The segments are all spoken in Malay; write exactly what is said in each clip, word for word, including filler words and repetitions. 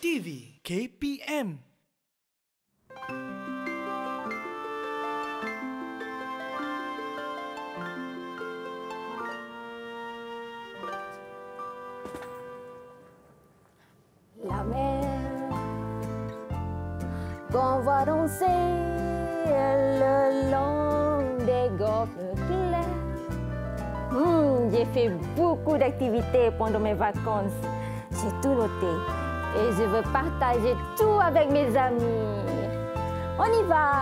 T V K P M. La mer qu'on va danser le long des golfes clairs. Hmm, j'ai fait beaucoup d'activités pendant mes vacances. J'ai tout noté et je veux partager tout avec mes amis. On y va!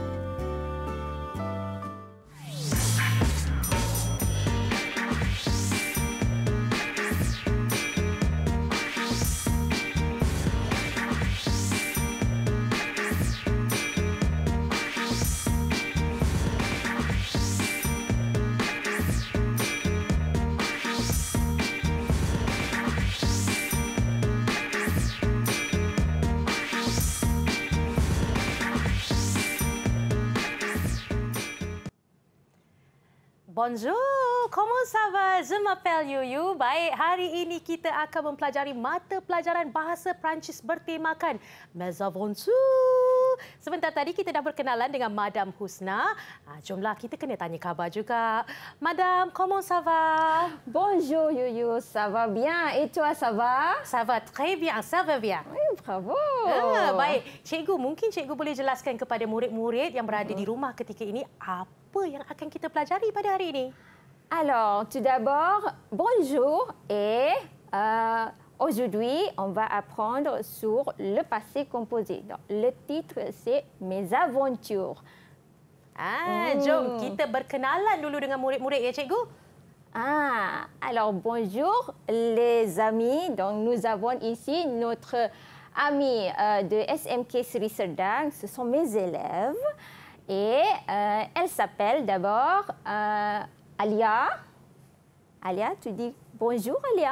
Bonjour, comment ça va? Je m'appelle Yuyu. Baik, hari ini kita akan mempelajari mata pelajaran bahasa Perancis bertemakan Mes Aventures. Sebentar tadi kita dah berkenalan dengan Madam Husna. Jomlah kita kena tanya khabar juga. Madam, comment ça va? Bonjour Yuyu, ça va bien? Et toi, ça va? Ça va très bien, ça va bien. Oui, bravo. Ah, baik, cikgu, mungkin cikgu boleh jelaskan kepada murid-murid yang berada di rumah ketika ini apa yang akan kita pelajari pada hari ini? Alors, tout d'abord, bonjour et euh, aujourd'hui, on va apprendre sur le passé composé. Donc, le titre, c'est Mes Aventures. Ah, hmm. Jom kita berkenalan dulu dengan murid-murid ya, cikgu. Ah, alors bonjour les amis. Donc, nous avons ici notre ami euh, de S M K Sri Serdang. Ce sont mes élèves. Et euh, elle s'appelle d'abord euh, Alia. Alia, tu dis bonjour Alia.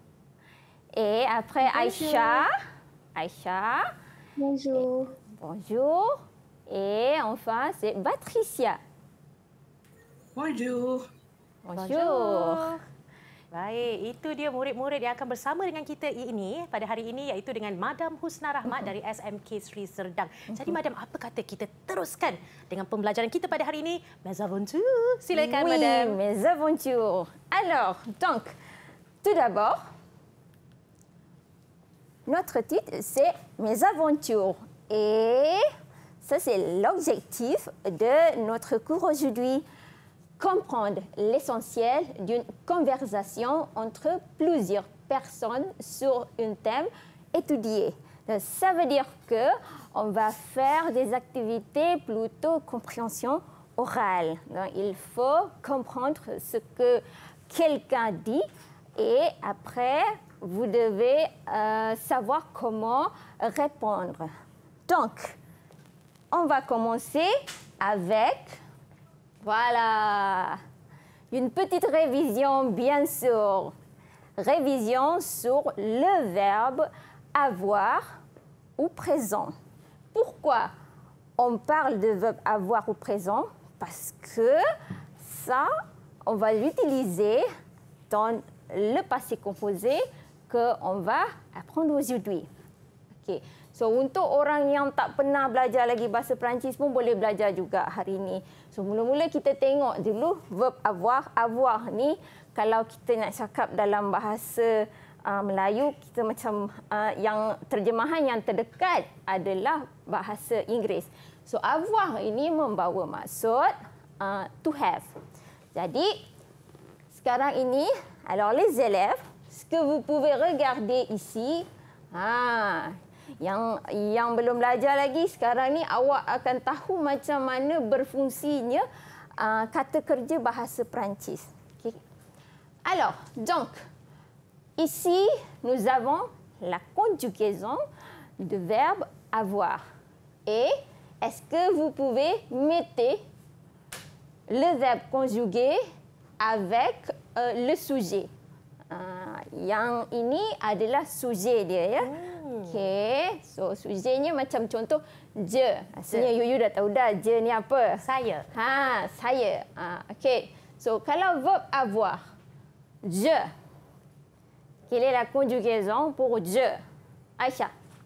Et après bonjour. Aïcha. Aïcha. Bonjour. Et, bonjour. Et enfin, c'est Patricia. Bonjour. Bonjour. Bonjour. Baik, itu dia murid-murid yang akan bersama dengan kita ini pada hari ini iaitu dengan Madam Husna Rahmat dari S M K Sri Serdang. Jadi Madam, apa kata kita teruskan dengan pembelajaran kita pada hari ini? Mes Aventures. Silakan oui, Madam. Mes Aventures. Alors, donc, tout d'abord, notre titre c'est Mes Aventures. Et ça c'est l'objectif de notre cours aujourd'hui. Comprendre l'essentiel d'une conversation entre plusieurs personnes sur un thème étudié. Donc, ça veut dire que on va faire des activités plutôt compréhension orale. Donc, il faut comprendre ce que quelqu'un dit et après, vous devez euh, savoir comment répondre. Donc, on va commencer avec... Voilà, une petite révision, bien sûr. Révision sur le verbe avoir ou présent. Pourquoi on parle de verbe avoir ou présent? Parce que ça, on va l'utiliser dans le passé composé qu'on va apprendre aujourd'hui. Okay. So, untuk orang yang tak pernah belajar lagi bahasa Perancis pun boleh belajar juga hari ini. So, mula-mula kita tengok dulu verb avoir. Avoir ni, kalau kita nak cakap dalam bahasa uh, Melayu, kita macam uh, yang terjemahan yang terdekat adalah bahasa Inggeris. So, avoir ini membawa maksud uh, to have. Jadi, sekarang ini, alors les élèves, ce que vous pouvez regarder ici, ah, Yang yang belum belajar lagi, sekarang ni awak akan tahu macam mana berfungsinya uh, kata kerja bahasa Perancis. Okay. Alors, donc, ici, nous avons la conjugaison du verbe avoir. Et est-ce que vous pouvez mettre le verbe conjugué avec euh, le sujet? Uh, yang ini adalah sujet dia, ya. Hmm. Okey, so sujetnya macam contoh je. Maksudnya Yuyu dah tahu dah je ni apa? Saya. Ha, saya. Ha, okey. So kalau verb avoir, je. Quelle est la conjugaison pour je? Aïcha.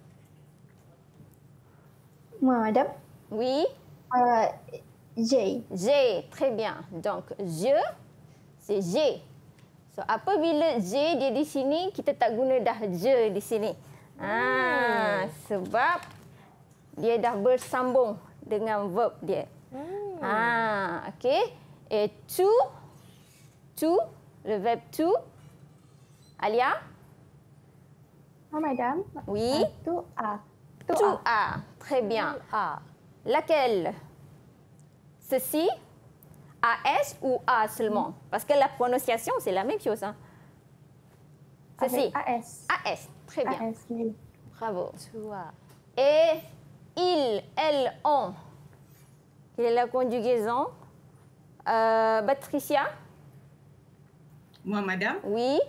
Moi, madame. Oui. Euh, J. J. Très bien. Donc, je, c'est J. So, apabila J dia di sini, kita tak guna dah je di sini. Ah, sebab dia dah bersambung dengan verb dia. Hmm. Ah, okey. Et tu, tu, le verbe tu. Alia? Ah, madame. Oui. Uh, tu as. Tu, tu as. as. Très bien. A. Laquelle? Ceci? A S ou A seulement? Parce que la prononciation, c'est la même chose. Hein? Ceci. Avec A S. A S. Très bien. A S, oui. Bravo. Tu as. Et il, elle, on. Quelle est la conjugaison? Euh, Patricia? Moi, madame. Oui.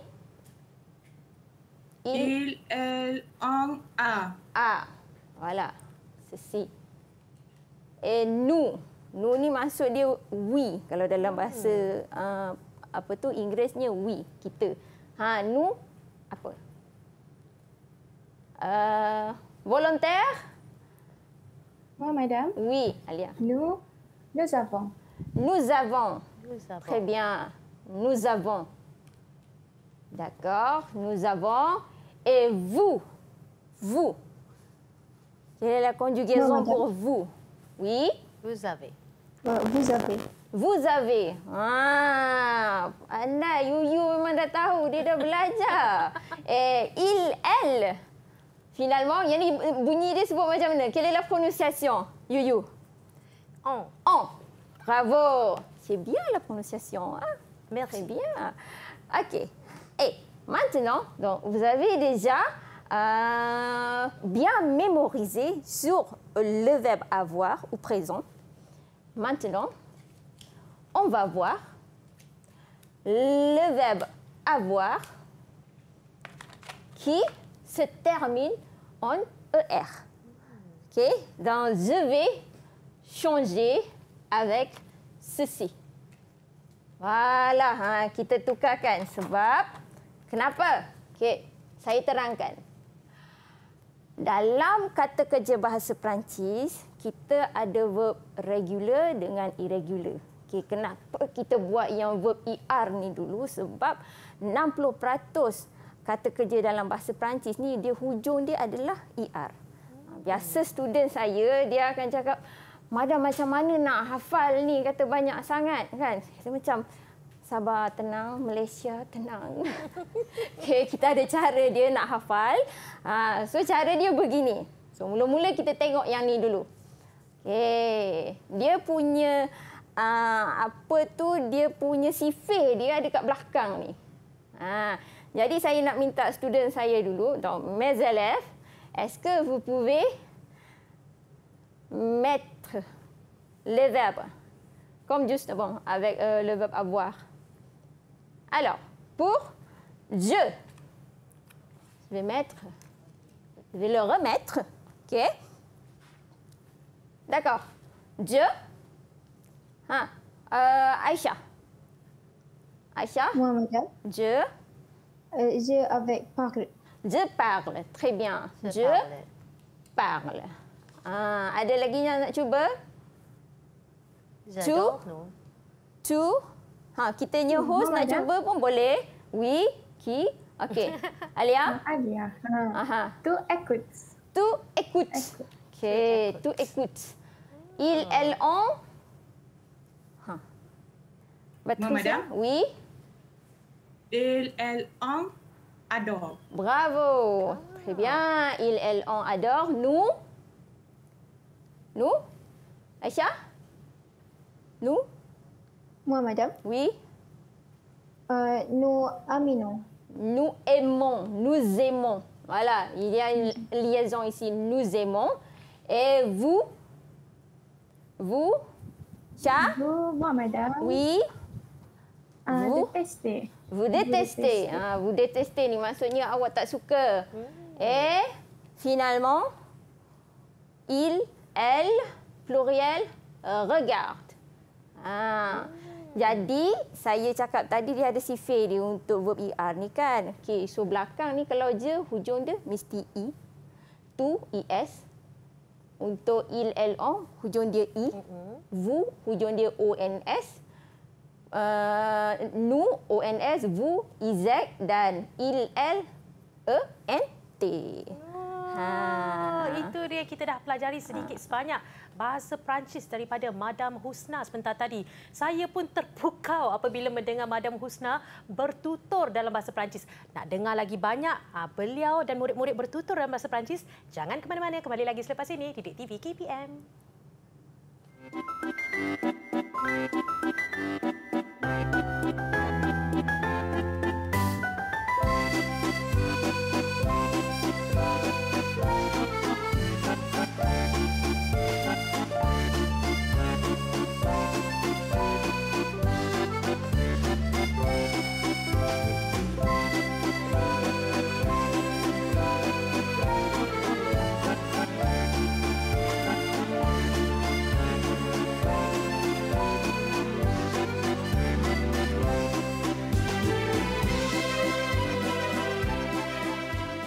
Il, elle, on, a. A. Voilà. Ceci. Et nous. Nous ni maksud dia we. Kalau dalam bahasa uh, apa tu Inggerisnya we, kita. Ha, nous apa? Uh, volontaire? Moi, madame. Oui, Alia. Nous, nous avons. Nous avons. Nous avons. Très bien. Nous avons. D'accord. Nous avons. Et vous. Vous. Quelle est la conjugaison Non, madame. pour vous? Oui. Vous avez. Euh, vous avez. Vous avez. Ah, anda, Yuyu memang dah tahu. Dia dah belajar. Eh, il, elle. Finalement, yang ni bunyi dia sebut macam mana? Quelle est la prononciation, Yuyu? On. On. Bravo. C'est bien la prononciation. Hein? Merci. Très bien. OK. Et maintenant, donc, vous avez déjà euh, bien mémorisé sur le verbe avoir ou présent. Maintenant, on va voir le verbe avoir qui se termine en E R. OK? Donc, je vais changer avec ceci. Voilà, ha, kita tukarkan sebab kenapa? Okey, saya terangkan. Dalam kata kerja bahasa Perancis, kita ada verb regular dengan irregular. Okey, kenapa kita buat yang verb E R ni dulu? Sebab enam puluh peratus kata kerja dalam bahasa Perancis ni, dia hujung dia adalah E R. Biasa student saya, dia akan cakap, Madam macam mana nak hafal ni, kata banyak sangat kan. Kita macam, sabar, tenang, Malaysia, tenang. Okay, kita ada cara dia nak hafal. Ha, so, cara dia begini. So, mula-mula kita tengok yang ni dulu. Okay. Dia punya, uh, apa tu, dia punya sifir dia ada kat belakang ni. Ha, jadi, saya nak minta student saya dulu. Donc, mes élèves, est-ce que vous pouvez mettre les verbes comme juste avant avec euh, le verbe avoir. Alors, pour je, je vais mettre, je vais le remettre, ok? D'accord. Je, hein, euh, Aïcha. Aïcha. Moi, madame. Je, Euh, je avec parle. je parle. Très bien. Je Je parle. parle. Ah, ada lagi yang nak cuba? J'adore, non? Tu. Ha, kitanya host nak Madam. cuba pun boleh. Oui, qui. Okey. Alia? Alia. Ha. Aha. Tu écoutes. Tu écoutes. Écoute. Okey, tu écoutes. Il, elle, on. Ha. Patricia? madame. Oui. Il, elle, on, adore. Bravo. Très bien. Il, elle, on adore. Nous. Nous. Aïcha? Nous. Moi, madame. Oui. Euh, nous aminons. Nous aimons, nous aimons. Voilà, il y a une liaison ici. Nous aimons. Et vous? Vous? Cha? Vous, moi, madame. Oui. Euh, Vous? détester. Vous détestez. détestez. Ah, vous détestez ni maksudnya awak tak suka. Et finalement, il, elle, pluriel, euh, regarde. Ah. Jadi, saya cakap tadi dia ada sifir dia untuk verb E R ni kan. Okey, so belakang ni kalau je hujung dia mesti E. Tu, E S. untuk il, el, on, hujung dia i. Mm-hmm. Vous, hujung dia ons. Uh, nous, ons, vous, iz, dan il, el, e, n, t. Ha. Itu dia, kita dah pelajari sedikit sebanyak bahasa Perancis daripada Madam Husna sebentar tadi. Saya pun terpukau apabila mendengar Madam Husna bertutur dalam bahasa Perancis. Nak dengar lagi banyak beliau dan murid-murid bertutur dalam bahasa Perancis? Jangan ke mana-mana, kembali lagi selepas ini di Didik T V K P M.